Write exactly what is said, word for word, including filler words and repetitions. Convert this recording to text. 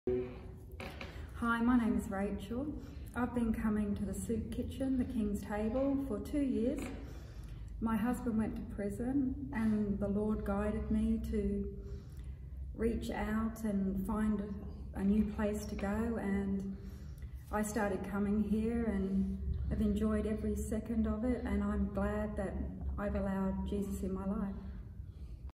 Hi, my name is Rachel. I've been coming to the Soup Kitchen, the King's Table, for two years. My husband went to prison and the Lord guided me to reach out and find a new place to go, and I started coming here and have enjoyed every second of it, and I'm glad that I've allowed Jesus in my life.